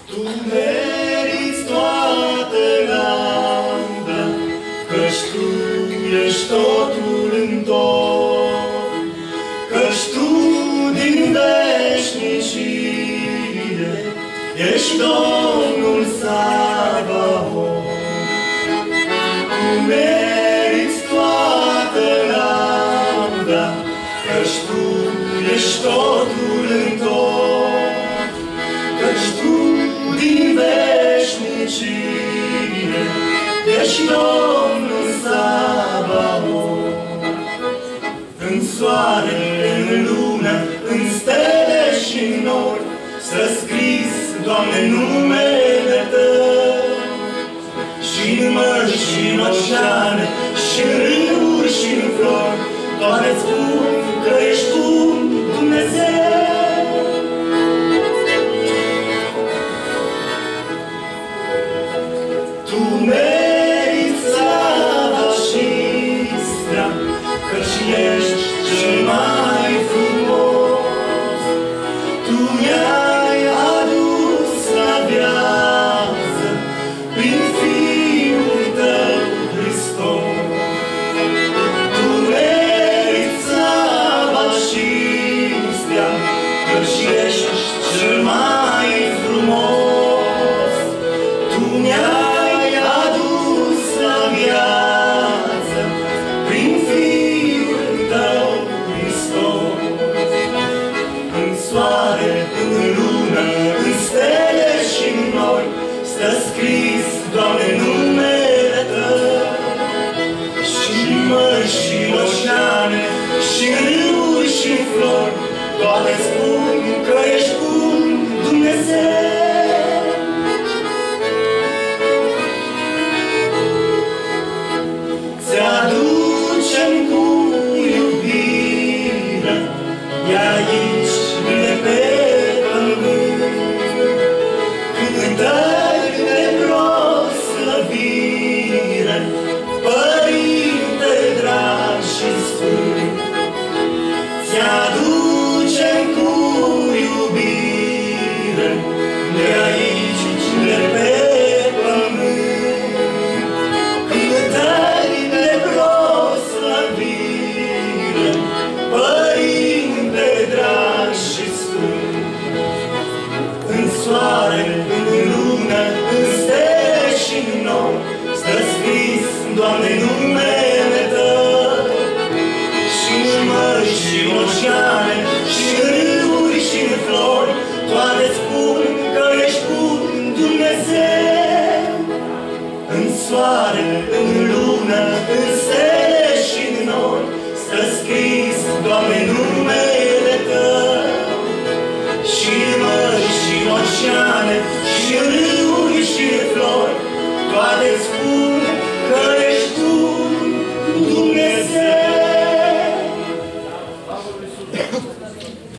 Tu meriți toată lauda, căci Tu ești totul în tot, căci Tu din veșnicie ești Domnul Sabaoth. Tu meriți toată lauda, căci Tu ești totul în tot, căci Tu din veșnicie ești Domnul Sabaoth. În soare, în lună, în stele și în nori, stă scris, Doamne, numele Tău. Și-n mări, și-n oceane, și-n râuri, și-n flori, toate spun că ești Tu, Dumnezeu. Tu meriți slava și stea, căci ești cel mai frumos. Tu mi-ai adus la viață prin Fiul Tău Hristos. Tu meriți slava și stea, căci ești cel mai frumos. Tu mi-ai adus la viață prin Fiul Tău Hristos. În soare, în lună, în stele și în nori, stă scris, Doamne, numele Tău. Și-n mări, și-n oceane, și-n râuri, și-n flori, toate spun că ești bun, Dumnezeu. Ți-aducem cu iubire de aici, de pe pământ, cântări de proslăvire, Părinte drag și sfânt. Ți-aducem cu iubire de aici, de pe pământ, cântări de proslăvire, Părinte drag și sfânt. În soare, în lună, în stele și în nori, stă scris, Doamne, numele Tău. Și-n mări, și-n oceane, și-n râuri, și-n flori, toate spun că ești bun, Dumnezeu. În soare, în lună, în stele și în nori, stă scris, Doamne, numele Tău. Și-n mări, și-n oceane, și-n râuri, și-n flori, toate spun